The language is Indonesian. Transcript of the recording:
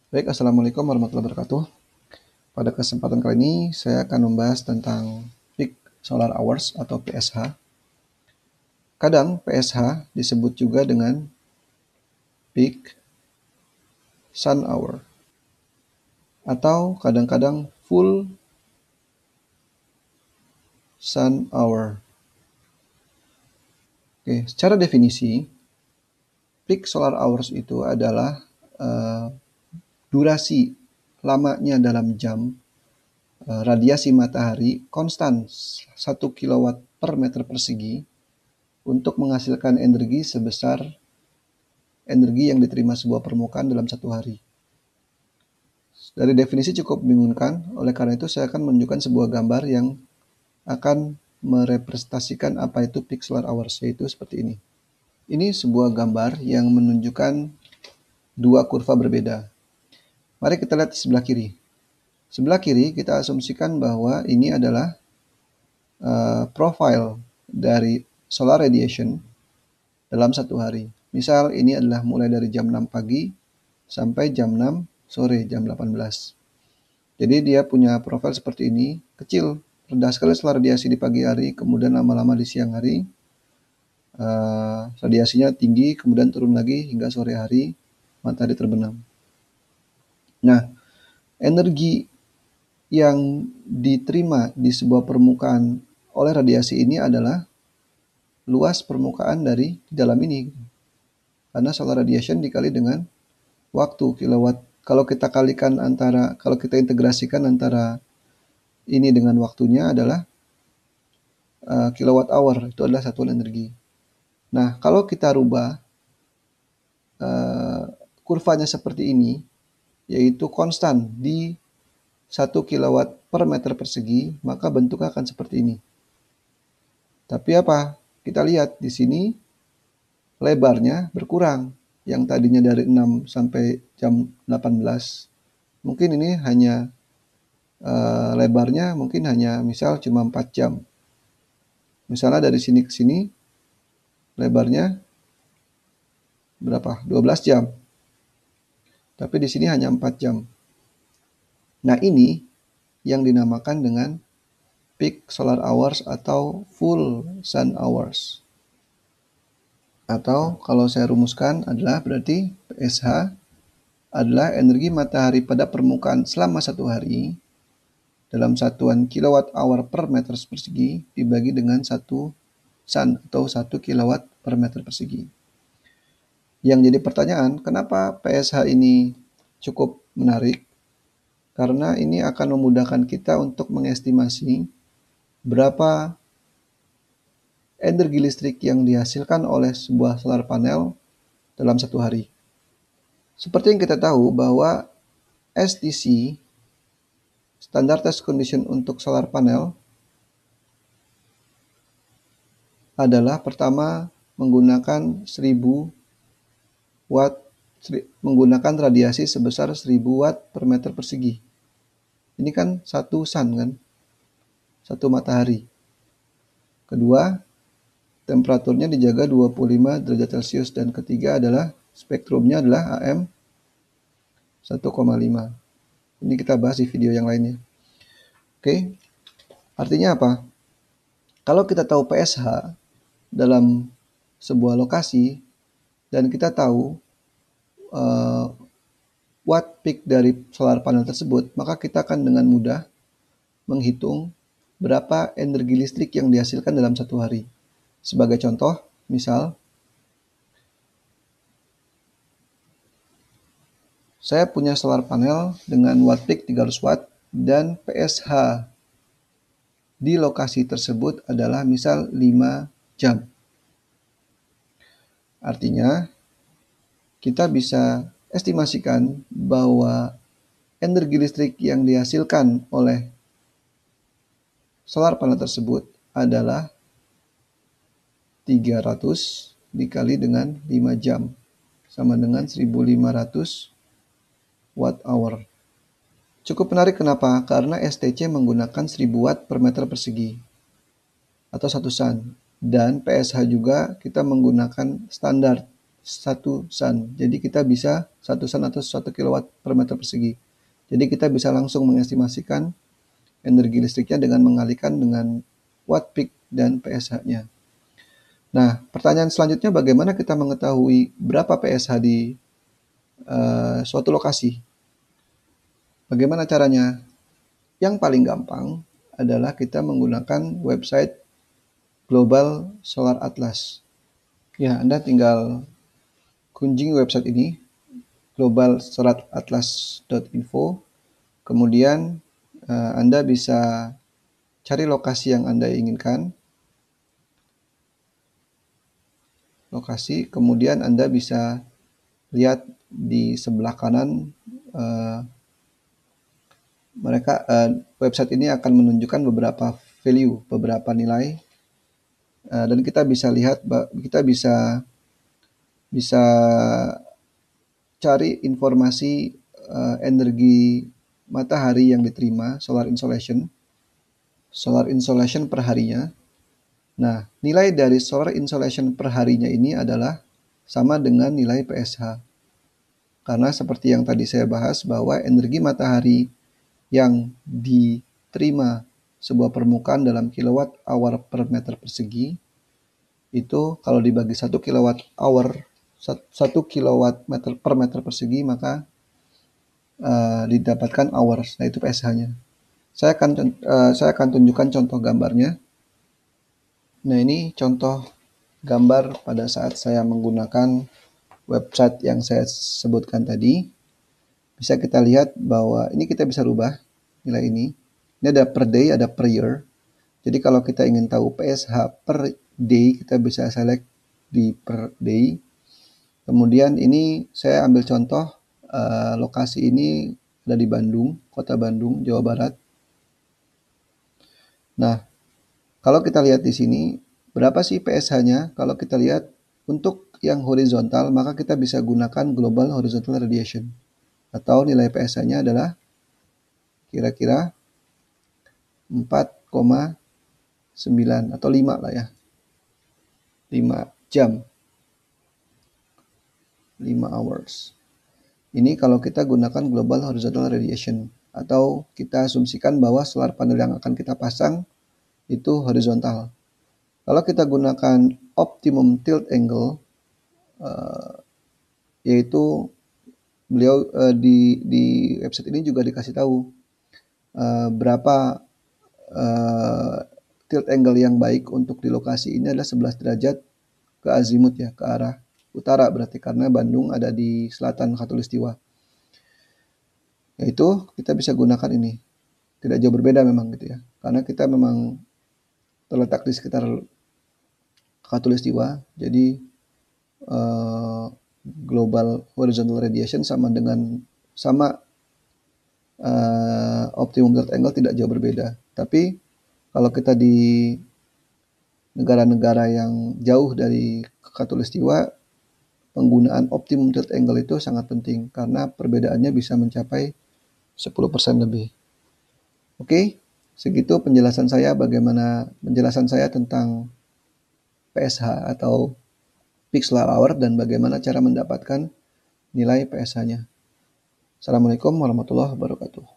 Baik, Assalamualaikum warahmatullahi wabarakatuh. Pada kesempatan kali ini, saya akan membahas tentang peak solar hours atau PSH. Kadang PSH disebut juga dengan peak sun hour atau kadang-kadang full sun hour. Oke, secara definisi, peak solar hours itu adalah durasi lamanya dalam jam radiasi matahari konstan 1 kilowatt per meter persegi untuk menghasilkan energi sebesar energi yang diterima sebuah permukaan dalam satu hari. Dari definisi cukup membingungkan, oleh karena itu saya akan menunjukkan sebuah gambar yang akan merepresentasikan apa itu peak solar hours, yaitu seperti ini. Ini sebuah gambar yang menunjukkan dua kurva berbeda. Mari kita lihat sebelah kiri. Sebelah kiri kita asumsikan bahwa ini adalah profile dari solar radiation dalam satu hari. Misal ini adalah mulai dari jam 6 pagi sampai jam 6 sore, jam 18. Jadi dia punya profil seperti ini, kecil, rendah sekali solar radiasi di pagi hari, kemudian lama-lama di siang hari, radiasinya tinggi, kemudian turun lagi hingga sore hari, matahari terbenam. Nah, energi yang diterima di sebuah permukaan oleh radiasi ini adalah luas permukaan dari dalam ini. Karena solar radiation dikali dengan waktu kilowatt. Kalau kita integrasikan antara ini dengan waktunya adalah kilowatt hour, itu adalah satuan energi. Nah, kalau kita rubah kurvanya seperti ini, yaitu konstan di 1 kilowatt per meter persegi, maka bentuknya akan seperti ini. Tapi apa? Kita lihat di sini lebarnya berkurang. Yang tadinya dari 6 sampai jam 18, mungkin ini hanya lebarnya mungkin hanya misal cuma 4 jam. Misalnya dari sini ke sini lebarnya berapa? 12 jam. Tapi di sini hanya 4 jam. Nah, ini yang dinamakan dengan peak solar hours atau full sun hours. Atau kalau saya rumuskan adalah berarti PSH adalah energi matahari pada permukaan selama satu hari dalam satuan kilowatt hour per meter persegi dibagi dengan satu sun atau 1 kilowatt per meter persegi. Yang jadi pertanyaan, kenapa PSH ini cukup menarik? Karena ini akan memudahkan kita untuk mengestimasi berapa energi listrik yang dihasilkan oleh sebuah solar panel dalam satu hari. Seperti yang kita tahu bahwa STC, Standard Test Condition untuk solar panel, adalah pertama menggunakan 1000 watt, menggunakan radiasi sebesar 1000 watt per meter persegi. Ini kan satu sun kan, satu matahari. Kedua, temperaturnya dijaga 25 derajat Celcius, dan ketiga adalah spektrumnya adalah AM 1,5. Ini kita bahas di video yang lainnya. Oke, artinya apa? Kalau kita tahu PSH dalam sebuah lokasi dan kita tahu watt peak dari solar panel tersebut, maka kita akan dengan mudah menghitung berapa energi listrik yang dihasilkan dalam satu hari. Sebagai contoh, misal saya punya solar panel dengan watt peak 300 watt dan PSH di lokasi tersebut adalah misal 5 jam. Artinya, kita bisa estimasikan bahwa energi listrik yang dihasilkan oleh solar panel tersebut adalah 300 dikali dengan 5 jam, sama dengan 1500 watt hour. Cukup menarik kenapa? Karena STC menggunakan 1000 watt per meter persegi atau 1 sun. Dan PSH juga kita menggunakan standar 1 sun. Jadi kita bisa 1 sun atau 1 kilowatt per meter persegi. Jadi kita bisa langsung mengestimasikan energi listriknya dengan mengalihkan dengan watt peak dan PSH-nya. Nah, pertanyaan selanjutnya bagaimana kita mengetahui berapa PSH di suatu lokasi? Bagaimana caranya? Yang paling gampang adalah kita menggunakan website Global Solar Atlas. Ya, Anda tinggal kunjungi website ini, globalsolaratlas.info. Kemudian Anda bisa cari lokasi yang Anda inginkan. Kemudian Anda bisa lihat di sebelah kanan website ini akan menunjukkan beberapa value, beberapa nilai, dan kita bisa lihat, kita bisa cari informasi energi matahari yang diterima, solar insolation per harinya. Nah, nilai dari solar insolation per harinya ini adalah sama dengan nilai PSH. Karena seperti yang tadi saya bahas bahwa energi matahari yang diterima sebuah permukaan dalam kilowatt hour per meter persegi itu kalau dibagi 1 kilowatt hour 1 kilowatt meter per meter persegi maka didapatkan hours. Nah, itu PSH-nya. Saya akan tunjukkan contoh gambarnya. Nah, ini contoh gambar pada saat saya menggunakan website yang saya sebutkan tadi. Bisa kita lihat bahwa ini kita bisa rubah nilai ini. Ini ada per day, ada per year. Jadi kalau kita ingin tahu PSH per day, kita bisa select di per day. Kemudian ini saya ambil contoh, lokasi ini ada di Bandung, kota Bandung, Jawa Barat. Nah, kalau kita lihat di sini, berapa sih PSH-nya? Kalau kita lihat untuk yang horizontal, maka kita bisa gunakan Global Horizontal Radiation. Atau nilai PSH-nya adalah kira-kira 4,9 atau 5 lah ya. 5 jam. 5 hours. Ini kalau kita gunakan Global Horizontal Radiation. Atau kita asumsikan bahwa solar panel yang akan kita pasang itu horizontal. Kalau kita gunakan optimum tilt angle, yaitu beliau di website ini juga dikasih tahu berapa tilt angle yang baik untuk di lokasi ini adalah 11 derajat ke azimut ya, ke arah utara berarti karena Bandung ada di selatan Khatulistiwa. Yaitu kita bisa gunakan ini. Tidak jauh berbeda memang gitu ya. Karena kita memang terletak di sekitar Khatulistiwa, jadi global horizontal radiation sama optimum tilt angle tidak jauh berbeda. Tapi kalau kita di negara-negara yang jauh dari Khatulistiwa, penggunaan optimum tilt angle itu sangat penting karena perbedaannya bisa mencapai 10% lebih. Oke, segitu penjelasan saya tentang PSH atau peak solar hour dan bagaimana cara mendapatkan nilai PSH-nya. Assalamualaikum warahmatullahi wabarakatuh.